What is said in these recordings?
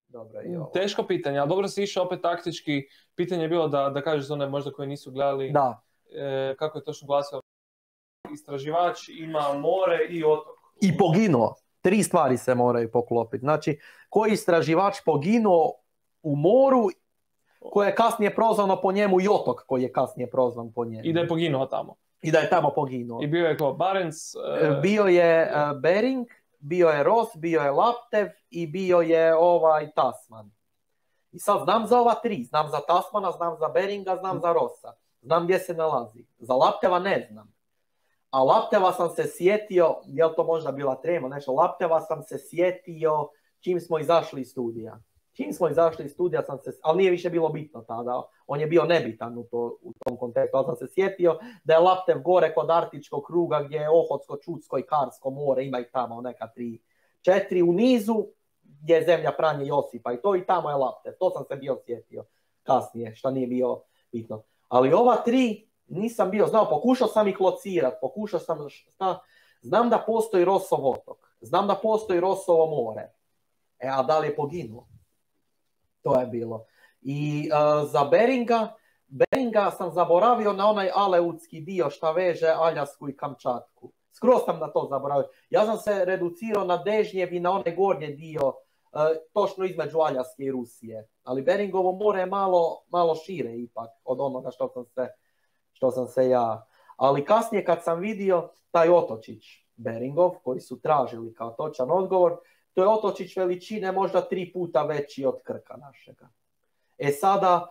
dobro i ovo. Teško pitanje, ali dobro si išao opet taktički. Pitanje je bilo da kažeš za one možda koji nisu gledali kako je točno glasio. Istraživač ima more i otok. I poginuo. 3 stvari se moraju poklopiti. Znači, koji istraživač poginuo u moru, koje je kasnije prozvano po njemu, i otok koji je kasnije prozvan po njemu. I da je poginuo tamo. I da je tamo poginuo. I bio je ko Barents? Bio je Bering, bio je Ross, bio je Laptev i bio je Tasman. I sad znam za ova 3. Znam za Tasmana, znam za Beringa, znam za Rossa. Znam gdje se nalazi. Za Lapteva ne znam. A Lapteva sam se sjetio, je li to možda bila trema, nešto, Lapteva sam se sjetio čim smo izašli iz studija. Sam se, ali nije više bilo bitno tada, on je bio nebitan u tom kontekstu, ali sam se sjetio da je Laptev gore kod Arktičkog kruga gdje je Ohotsko, Čudsko i Karsko more, ima ih tamo neka 3-4 u nizu gdje je zemlja Franje Josipa i to, i tamo je Laptev, to sam se bio sjetio kasnije, što nije bio bitno. Ali ova 3 nisam bio znao, pokušao sam ih locirati, znam da postoji Rossov otok, znam da postoji Rossovo more, a da li je poginuo? To je bilo. I za Beringa sam zaboravio na onaj aleutski dio šta veže Aljasku i Kamčatku. Skroz sam na to zaboravio. Ja sam se reducirao na Dežnjev i na onaj gornji dio, točno između Aljaske i Rusije. Ali Beringovo more je malo šire ipak od onoga što sam se ja. Ali kasnije kad sam vidio taj otočić Beringov, koji su tražili kao točan odgovor, to je otočić veličine možda 3 puta veći od Krka našega. Sada,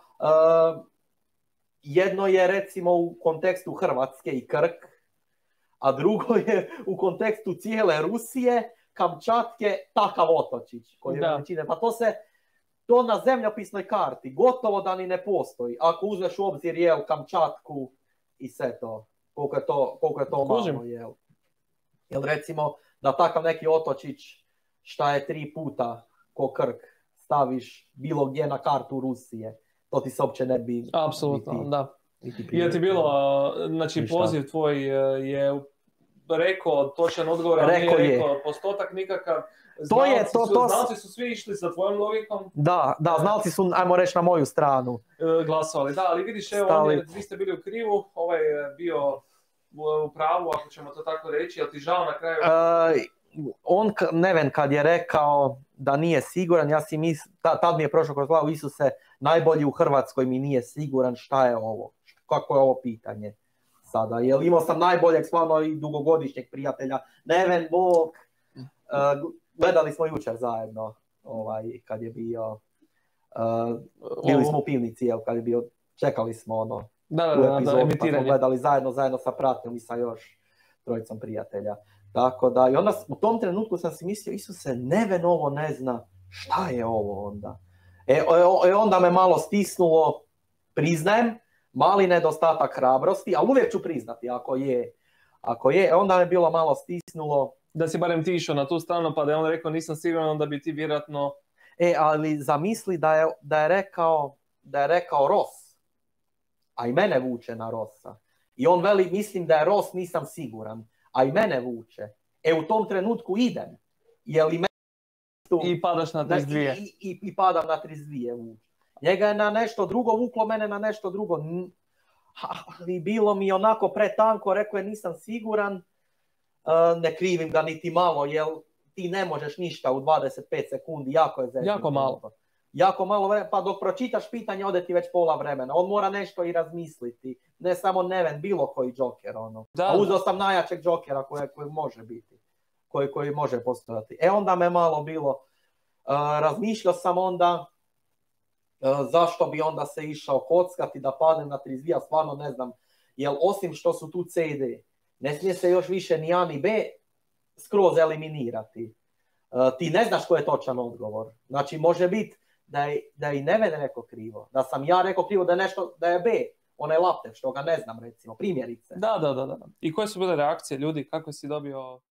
jedno je recimo u kontekstu Hrvatske i Krk, a drugo je u kontekstu cijele Rusije, Kamčatke, takav otočić koji je veličine. Pa to na zemljopisnoj karti gotovo da ni ne postoji. Ako uzmeš u obzir Kamčatku i sve to, koliko je to malo. Jel recimo da takav neki otočić šta je 3 puta ko Krk staviš bilo gdje na kartu Rusije, to ti se uopće ne bi... Apsolutno, da. I je ti bilo, znači poziv tvoj je rekao točan odgovor, ali nije rekao postotak nikakav. Znalci su svi išli sa tvojom logikom. Da, znalci su, ajmo reći, na moju stranu. Glasovali, da, ali vidiš, evo, vi ste bili u krivu, ovaj je bio u pravu, ako ćemo to tako reći, jel ti žao na kraju? On, Neven, kad je rekao da nije siguran, ja si tad mi je prošlo kroz glavu, Isuse, najbolji u Hrvatskoj mi nije siguran šta je ovo, kako je ovo pitanje sada, jer imao sam najboljeg stvarno i dugogodišnjeg prijatelja, Neven, Bog, gledali smo jučer zajedno, kad je bio, bili smo u pivnici, kad je bio, čekali smo u epizodu, pa smo gledali zajedno sa pratnjom i sa još 3 prijatelja. Tako da, i onda u tom trenutku sam si mislio, Isuse, Neven ovo ne zna, šta je ovo onda? Onda me malo stisnulo, priznajem, mali nedostatak hrabrosti, ali uvijek ću priznati ako je, onda me bilo malo stisnulo. Da si barem ti išao na tu stranu, pa da je on rekao nisam siguran, onda bi ti vjerojatno... Ali zamisli da je rekao Ross, a i mene vuče na Rossa. I on veli, mislim da je Ross, nisam siguran, a i mene vuče. U tom trenutku idem. I padaš na 32. I padam na 32 vuče. Njega je na nešto drugo vuklo, mene na nešto drugo. Ali bilo mi onako pretanko, rekao je nisam siguran, ne krivim ga niti malo, jer ti ne možeš ništa u 25 sekundi, jako je zeznuto. Jako malo vremena, pa dok pročitaš pitanje ode ti već pola vremena. On mora nešto i razmisliti. Ne samo Neven, bilo koji džoker. A uzeo sam najjačeg džokera koji može biti. Koji može postojati. Onda me malo bilo. Razmišljao sam onda zašto bi onda se išao kockati da padne na 32, ja stvarno ne znam. Jer osim što su tu C i D, ne smije se još više ni A ni B skroz eliminirati. Ti ne znaš ko je točan odgovor. Znači može biti da je i Neven rekao krivo, da sam ja rekao krivo da je B, onaj Laptev, što ga ne znam recimo, primjerice. Da. I koje su bile reakcije ljudi, kako si dobio...